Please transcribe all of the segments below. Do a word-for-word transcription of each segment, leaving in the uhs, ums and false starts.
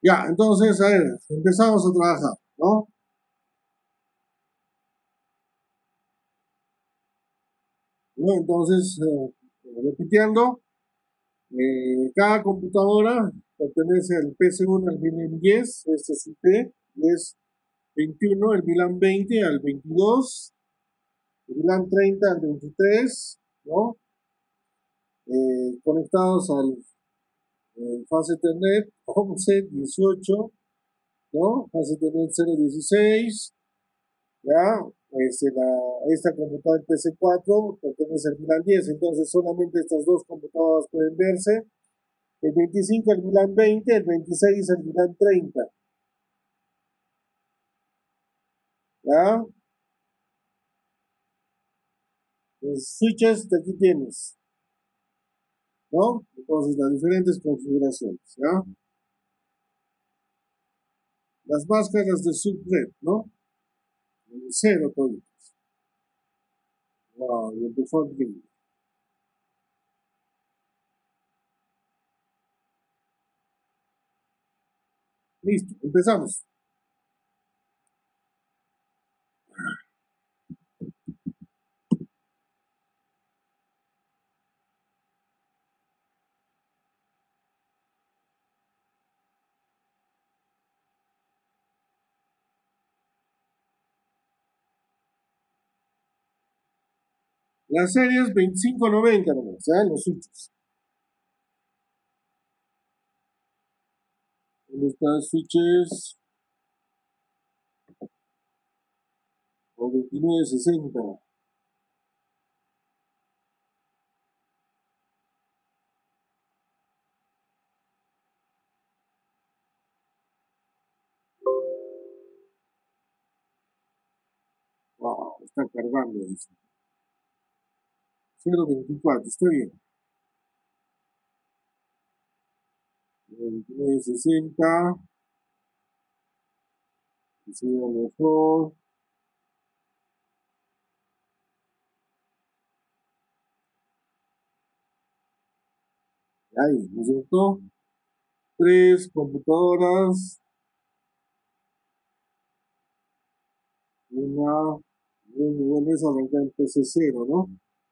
Ya, entonces, a ver, empezamos a trabajar, ¿no? ¿No? Entonces, eh, repitiendo, eh, cada computadora pertenece al P C uno al Milan diez, este es I P, es veintiuno, el Milan veinte al veintidós, el Milan treinta al veintitrés, ¿no? Eh, conectados al eh, Fast Ethernet once, dieciocho, ¿no? Fast Ethernet cero dieciséis, ¿ya? Este, la, esta computadora P C cuatro pertenece al Milan diez, entonces solamente estas dos computadoras pueden verse. El veinticinco el Milan veinte, el veintiséis el Milan treinta, ¿ya? Los switches de aquí tienes, ¿no? Entonces las diferentes configuraciones, ¿ya? Las máscaras de subred, ¿no? El cero todo. Wow, y el default grid. Listo, empezamos. La serie es veinticinco noventa nomás, ¿ya? Los switches. ¿Dónde están switches? O veintinueve sesenta. Wow, está cargando. cero veinticuatro, está bien. veintinueve sesenta. Que sea mejor. Ahí, ¿no es cierto? Tres computadoras. Una. Bueno, bueno, es arrancar en P C cero, ¿no?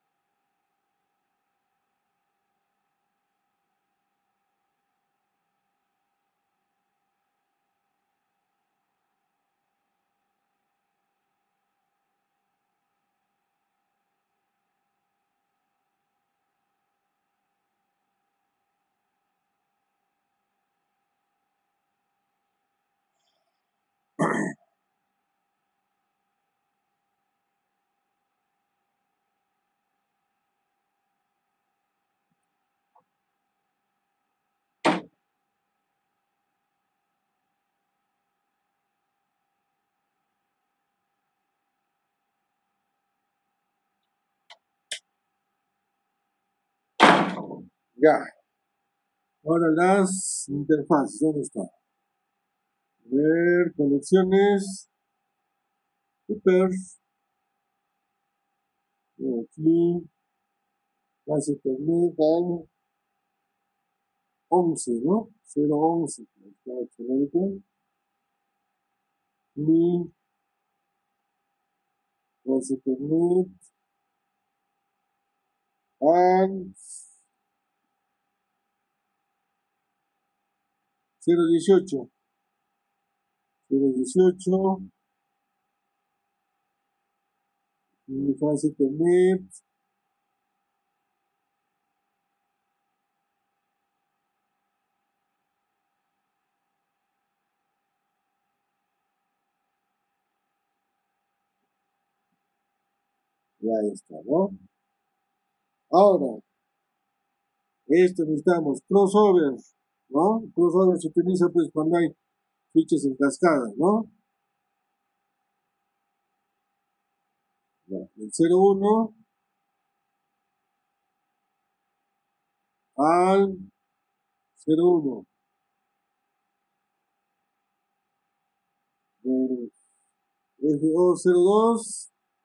Ya. Ahora las interfaces, ¿dónde está? A ver, conexiones. Super. Aquí. Base internet, dan once, ¿no? cero once. Está excelente. Mi base internet. And cero dieciocho. cero dieciocho. Mi base internet. Ya está, ¿no? Ahora, esto necesitamos crossover, ¿no? Crossover se utiliza pues cuando hay switches en cascada, ¿no? Ya, el cero uno al cero uno. F O cero dos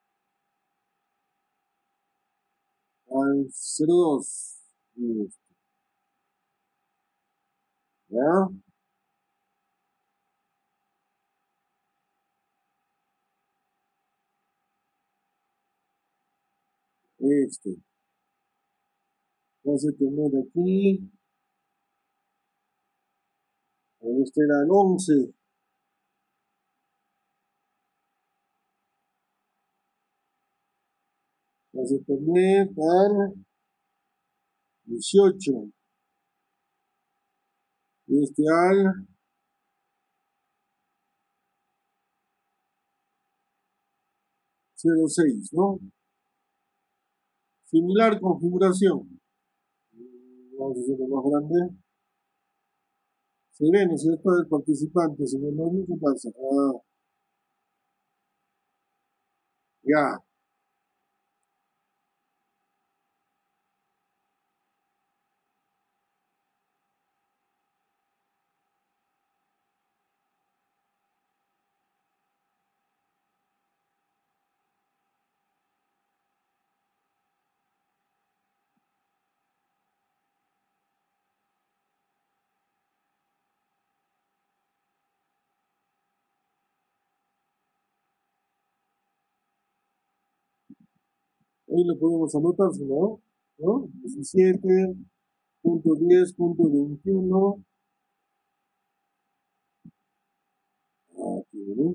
al cero dos. ¿Ya? Este. Vamos a tener aquí. Este era el once. Vamos a tener al dieciocho. Este al cero seis, ¿no? Similar configuración. Vamos a hacerlo más grande. Se ve, ¿no es cierto? El participante, señor Nori, ¿qué pasa? Ah, ya. Ahí lo podemos anotar, si no, ¿no? diecisiete punto diez punto veintiuno. Aquí, ¿no?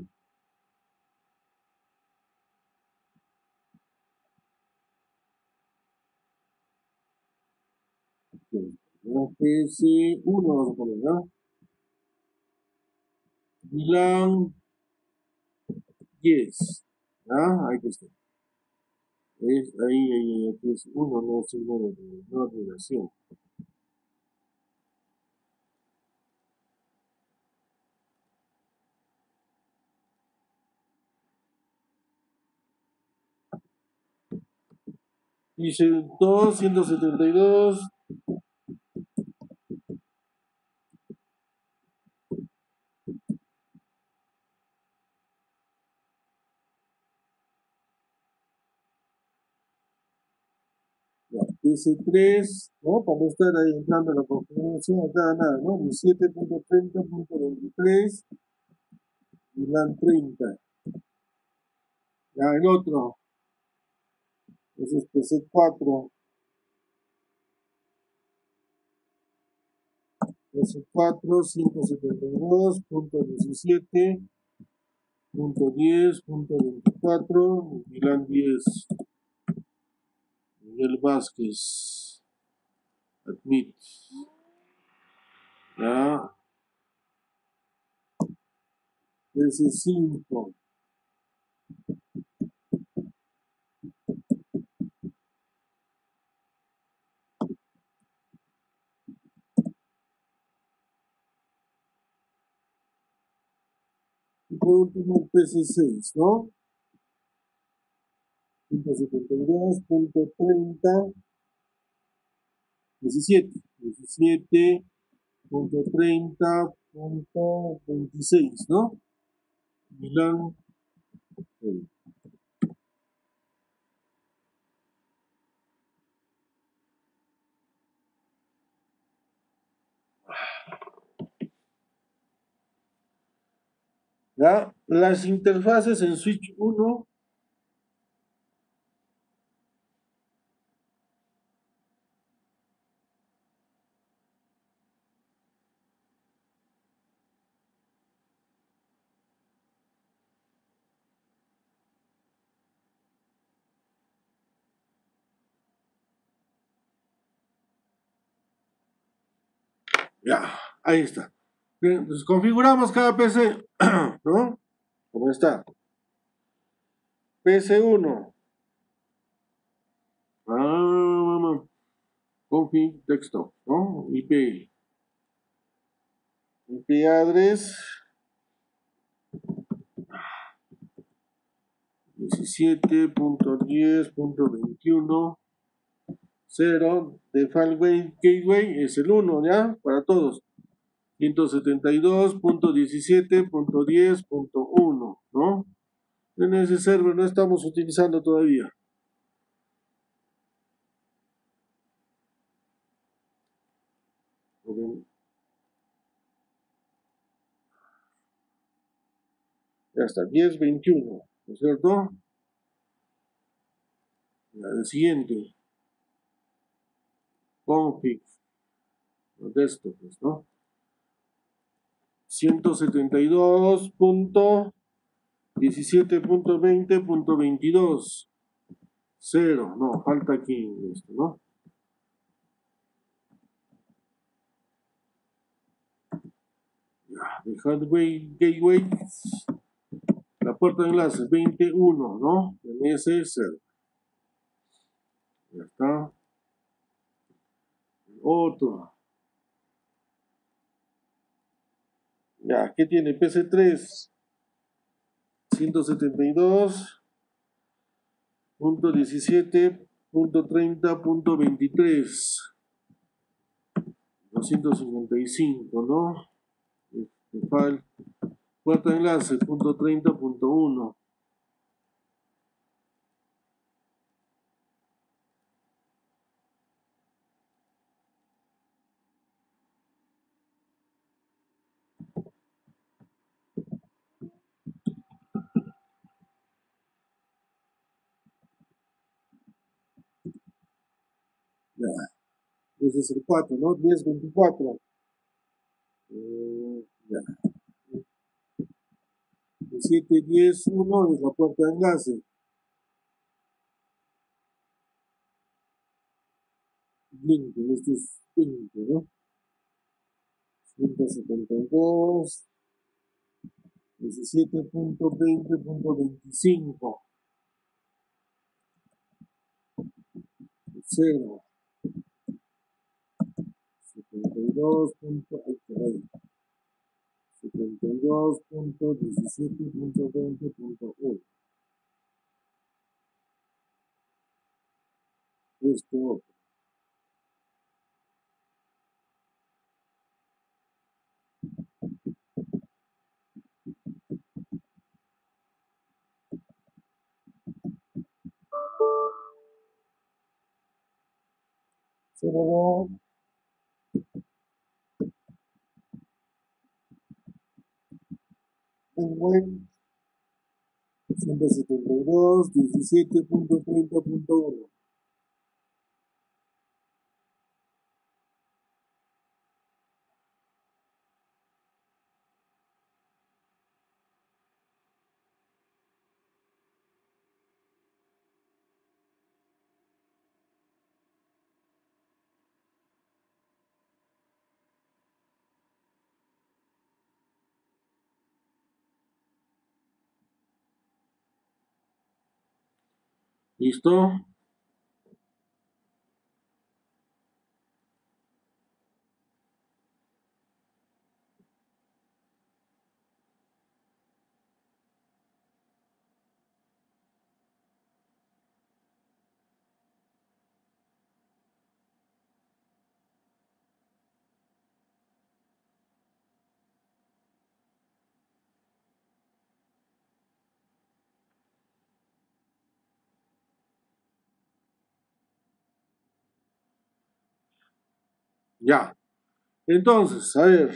P S uno vamos a poner, ¿no? Milan diez. ¿Ah? Ahí está. Es, ahí, ahí, aquí es uno, no es uno de no relación. Dice doscientos setenta y dos. P S tres, ¿no? Para no estar ahí entrando en la configuración acá nada, ¿no? diecisiete punto treinta punto veintitrés. Milan treinta. Ya el otro. Ese es P C cuatro. P C cuatro, ciento setenta y dos punto diecisiete punto diez punto veinticuatro. Milan diez. Miguel Vázquez. Admit. Ya. P C cinco. Y por último, P C seis, ¿no? ciento setenta y dos punto treinta. diecisiete. diecisiete punto treinta punto veintiséis, ¿no? Milán. eh, ¿Ya? Las interfaces en Switch uno. Ya, ahí está. Bien, pues configuramos cada P C, ¿no? Como está. P C uno. Ah, config desktop, ¿no? I P. I P address diecisiete punto diez punto veintiuno. cero. Default gateway es el uno, ¿ya? Para todos. ciento setenta y dos punto diecisiete punto diez punto uno, ¿no? En ese server no estamos utilizando todavía. Ok. Ya está, diez veintiuno, ¿no es cierto? Ya, el siguiente. Config. De esto, pues, ¿no? ciento setenta y dos punto diecisiete punto veinte punto veintidós. Cero. No, falta aquí esto, ¿no? Ya, el Gateway, gateway. La puerta de enlace veintiuno, ¿no? En ese cero. Ya está. Otro. Ya, ¿qué tiene? P C tres. ciento setenta y dos punto diecisiete punto treinta punto veintitrés. doscientos cincuenta y cinco, ¿no? Este, file. Puerta de enlace, punto treinta punto uno. Ya, ese es el cuatro, ¿no? diez veinticuatro. Eh, ya. siete diez uno es la puerta de enlace. Link, este es link, ¿no? ciento setenta y dos, diecisiete punto veinte punto veinticinco. cero. setenta y dos. setenta y dos punto diecisiete punto veinte punto uno. Esto. cero. En web. ciento setenta y dos, diecisiete punto treinta punto uno. ¿Listo? Ya. Entonces, a ver.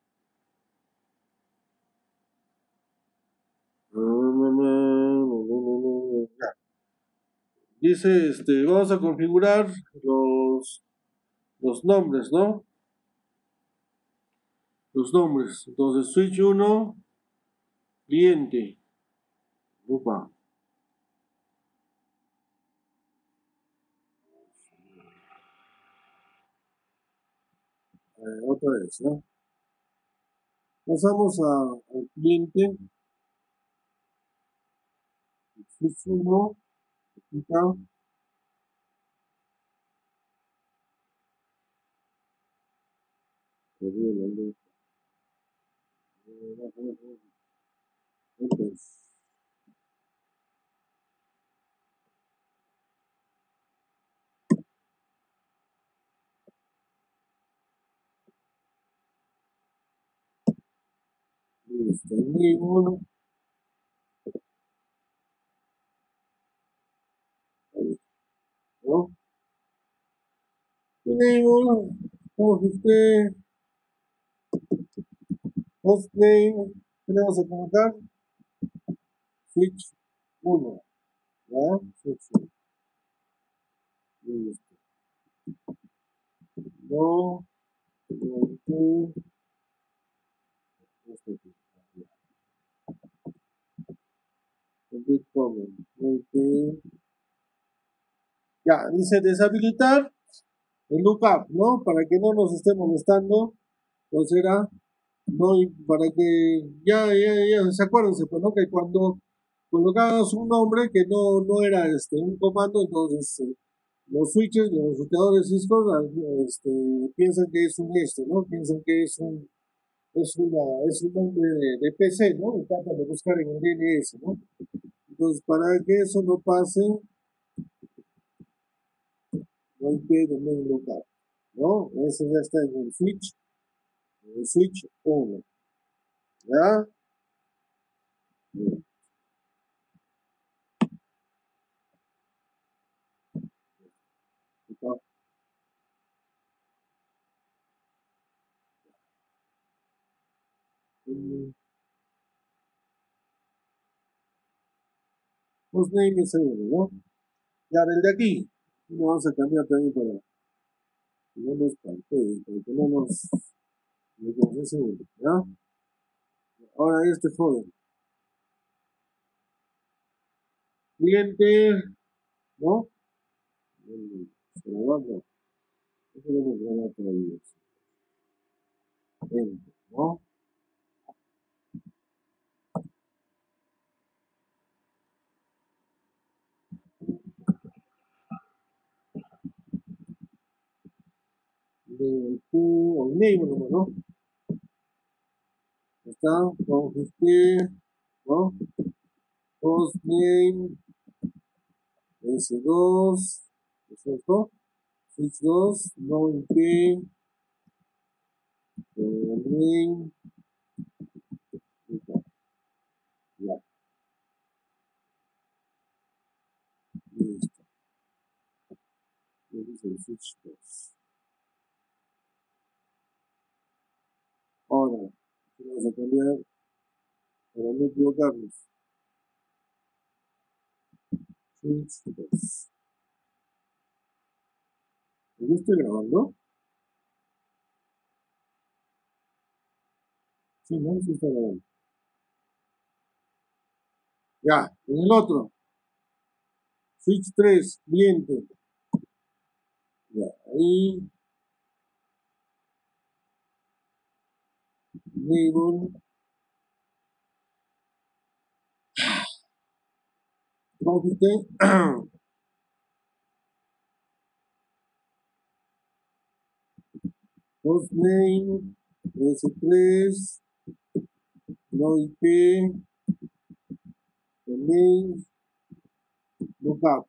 Ya. Dice, este, vamos a configurar los, los nombres, ¿no? Los nombres. Entonces, switch uno, cliente. Upa. Eh, otra vez, ¿no? Pasamos a, al cliente. Switch uno. Acá. Entonces, listo. Enable. ¿No? Enable. Como que usted, hostname, ¿qué le vamos a colocar? Switch uno. ¿Ya? Switch uno. Listo. No, no, no, esto aquí. Complete comment. Ok. Ya, dice deshabilitar el lookup, ¿no? Para que no nos esté molestando. Entonces era, no, y para que ya, ya, ya, se acuérdense, pues, ¿no? Que cuando colocamos un nombre que no, no era este, un comando, entonces eh, los switches, los routadores Cisco, este, piensan que es un este, ¿no? Piensan que es un, es una, es un nombre de, de P C, ¿no? Y tratan de buscar en el D N S, ¿no? Entonces, para que eso no pase, no hay que domain local, ¿no? Ese ya está en el switch, en el switch uno, ¿ya? Bien, acá. Mm, hostname es uno, ¿no? Ya, del de aquí, lo vamos a cambiar también para que no nos pantee, para que no nos, nos ese uno, ¿ya? Ahora este joven, cliente, ¿no? Mm, se lo vamos, no podemos grabar todavía, enter, ¿no? Del Q, o name, ¿no? Está, vamos a este, ¿no? Hostname, S dos, ¿no es cierto? Switch dos, no I P, domain, ya, listo. Ese es el switch dos. Ahora, vamos a cambiar para no equivocarnos. Switch dos. ¿Yo estoy grabando? Sí, no, sí está grabando. Ya, en el otro. Switch tres, cliente. Ya, ahí, label, config, hostname, S tres, no I P, domain, lookup.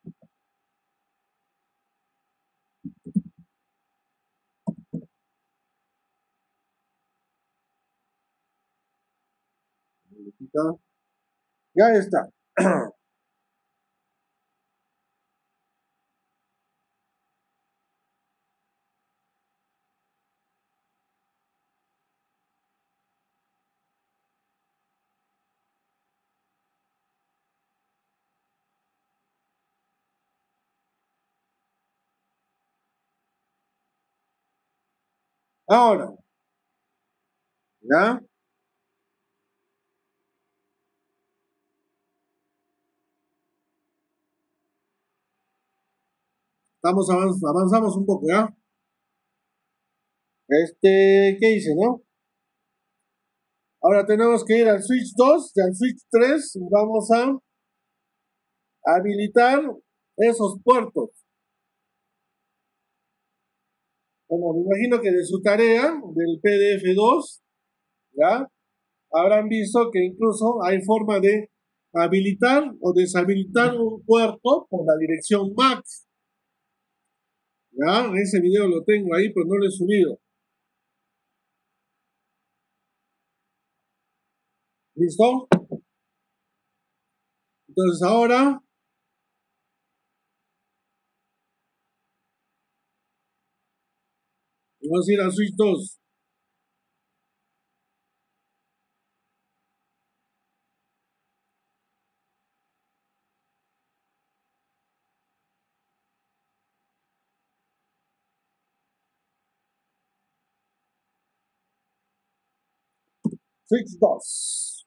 Ya está. Ahora, ¿ya? Estamos avanz avanzamos un poco, ¿ya? Este, ¿qué hice, no? Ahora tenemos que ir al switch dos y al switch tres y vamos a habilitar esos puertos. Bueno, me imagino que de su tarea del P D F dos, ¿ya? Habrán visto que incluso hay forma de habilitar o deshabilitar un puerto con la dirección M A C. ¿Ya? Ese video lo tengo ahí, pero no lo he subido. ¿Listo? Entonces ahora vamos a ir al switch dos. switch dos.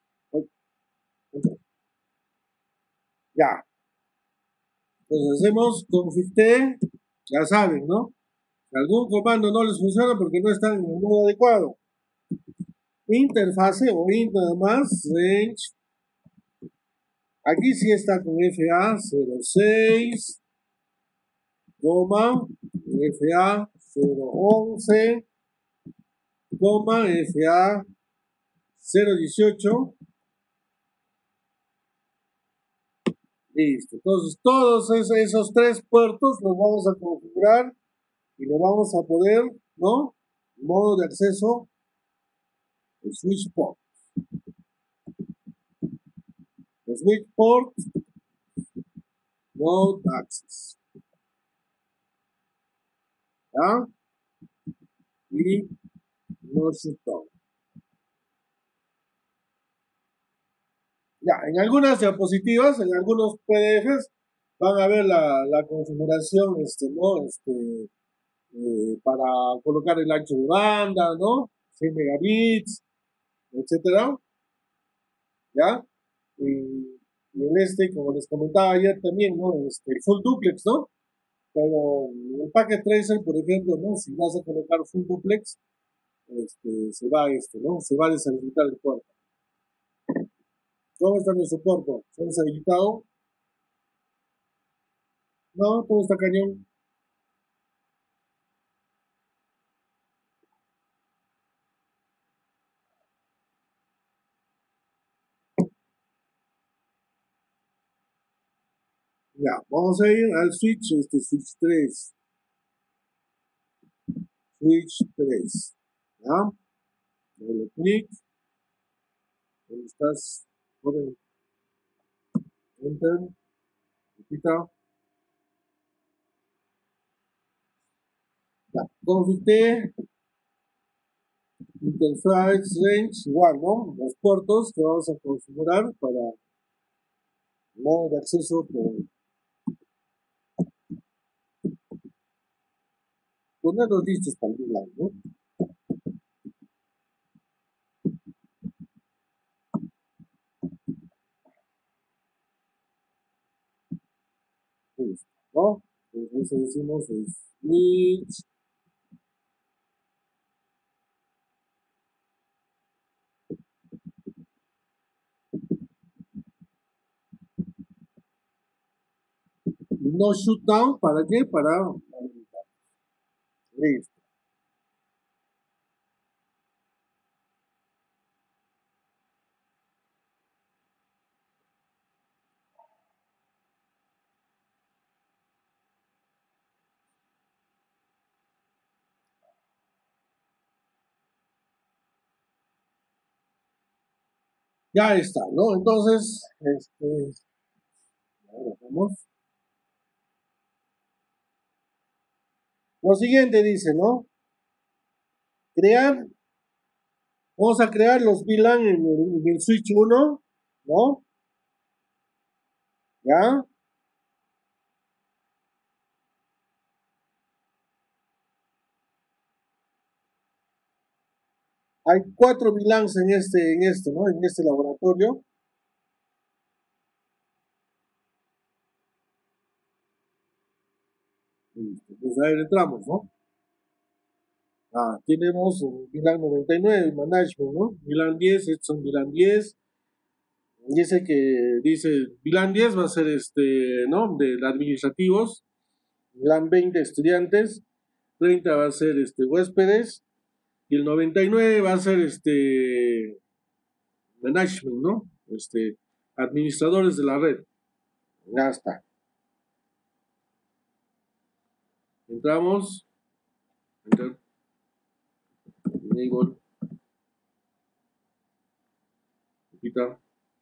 Ya. Entonces hacemos config T, ya saben, ¿no? Si algún comando no les funciona porque no están en el modo adecuado. Interfase o int nada más, range. Aquí sí está con F A cero seis, coma, F A cero once, coma, F A cero dieciocho. Listo. Entonces, todos esos, esos tres puertos los vamos a configurar y le vamos a poner, ¿no? Modo de acceso, el switch port. El switch port, mode access. ¿Ya? Y no shutdown. Ya, en algunas diapositivas, en algunos P D Fs, van a ver la, la configuración, este, ¿no? Este, eh, para colocar el ancho de banda, ¿no? cien megabits, etcétera. ¿Ya? Y, y en este, como les comentaba ayer también, ¿no? Este, full duplex, ¿no? Pero el Packet Tracer, por ejemplo, ¿no? Si vas a colocar full duplex, este, se va este, ¿no? Se va a deshabilitar el puerto. ¿Cómo está nuestro puerto? ¿Se ha deshabilitado? No, todo está cañón. Ya, vamos a ir al switch, este switch tres. Switch tres. ¿Ya? Doble clic. ¿Dónde estás? Ponen enter. Repita. Ya, config T. Interface range, igual, ¿no? Los puertos que vamos a configurar para modo de acceso por ponerlos listos para el lado, ¿no? Listo, ¿no? Entonces decimos switch. No shutdown, ¿para qué? Para. Listo. Ya está, ¿no? Entonces, este, ahora vamos. Lo siguiente dice, ¿no? Crear, vamos a crear los V LAN en el, en el switch uno, ¿no? ¿Ya? Hay cuatro V LANs en este, en este, ¿no? En este laboratorio. Pues a ver, entramos, ¿no? Ah, tenemos un V LAN noventa y nueve, management, ¿no? V LAN diez, estos son V LAN diez. Dice que, dice, V LAN diez va a ser este, ¿no? De administrativos. V LAN veinte, estudiantes. treinta va a ser este, huéspedes. Y el noventa y nueve va a ser este, management, ¿no? Este, administradores de la red. Ya está. Entramos. Enter. Enable. Quita.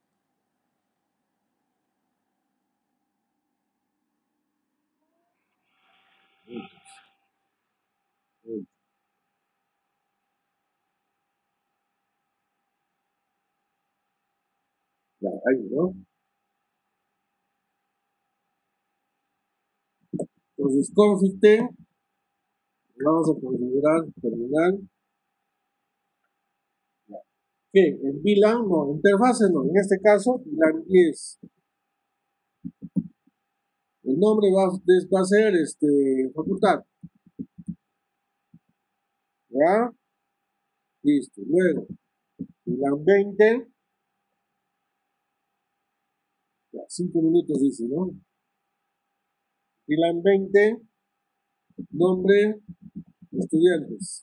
Ya, ahí, ¿no? Entonces, config T, vamos a configurar terminal. Ya. ¿Qué? ¿En VLAN? No, interfase no. En este caso, VLAN diez. El nombre va, va a ser este, facultad. ¿Ya? Listo. Luego, VLAN veinte. Ya, cinco minutos dice, ¿no? VLAN veinte. Nombre, estudiantes.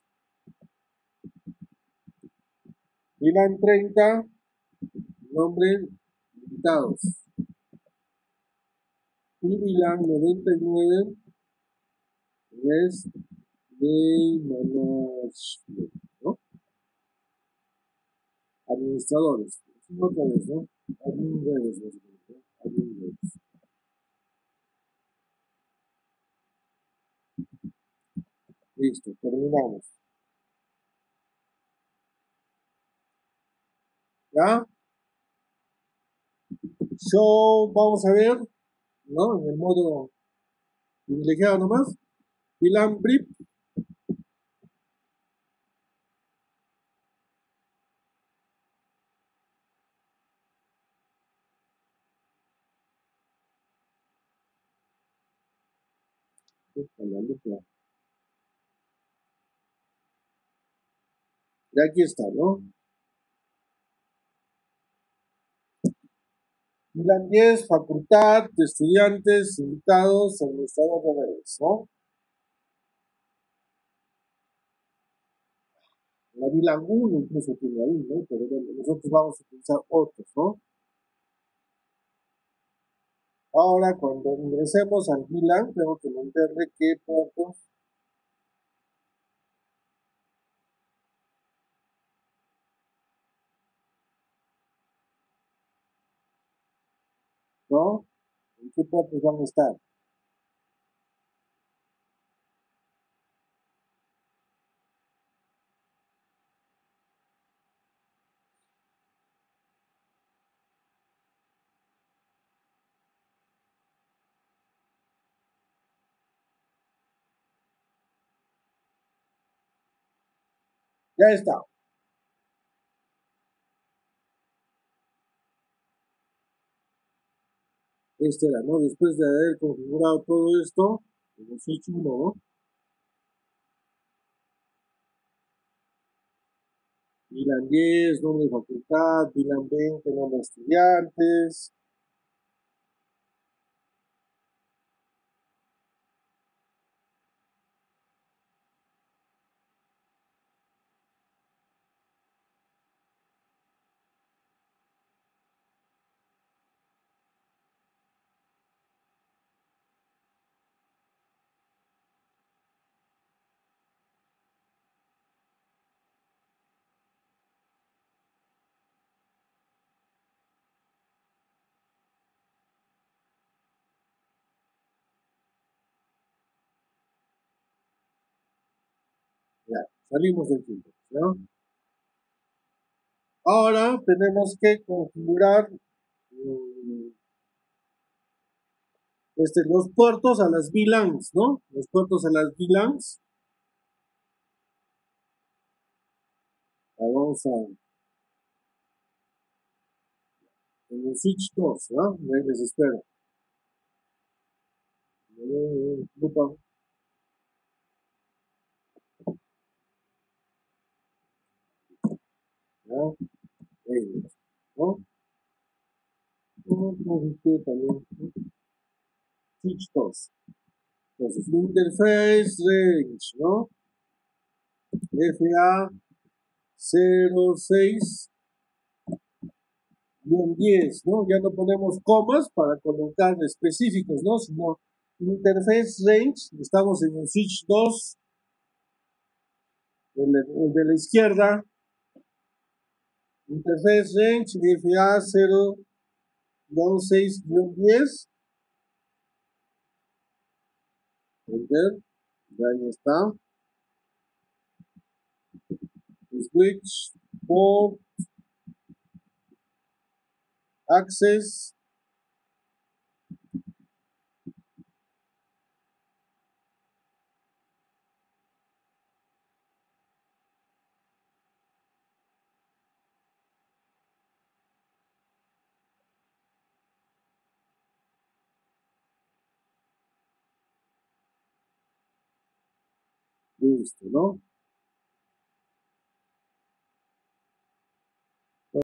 VLAN treinta. Nombre, invitados. Y VLAN noventa y nueve es de management, ¿no? Administradores. Otra vez, ¿no? Admin redes, básicamente, ¿no? Admin redes. Listo, terminamos. ¿Ya? Show, vamos a ver, ¿no? En el modo privilegiado nomás. VLAN brief. Y aquí está, ¿no? VLAN diez, facultad, estudiantes, invitados, administrador de redes, ¿no? La VLAN uno incluso tiene ahí, ¿no? Pero bueno, nosotros vamos a utilizar otros, ¿no? Ahora, cuando ingresemos al VLAN, tengo que meterle qué puertos. ¿No? ¿En qué puertos van a estar? Ya está. Este era, ¿no? Después de haber configurado todo esto, hemos hecho uno, ¿no? VLAN diez, nombre de facultad, VLAN veinte, nombre de estudiantes. Ya, salimos del filtro, ¿no? Ahora tenemos que configurar mm, este, los puertos a las VLANs, ¿no? Los puertos a las VLANs. Vamos a en el switch dos, ¿no? Ahí les espero. Eh, ocupa, ¿no? Ahí, ¿no? No, no, usted también, ¿no? Switch dos. Entonces, interface range, ¿no? F A cero seis diez, ¿no? Ya no ponemos comas para colocar específicos, ¿no? Sino interface range, estamos en el switch dos, el, el de la izquierda, interface range F A cero seis diez, enter, ya ahí está, switch, port, access, Listo, ¿no?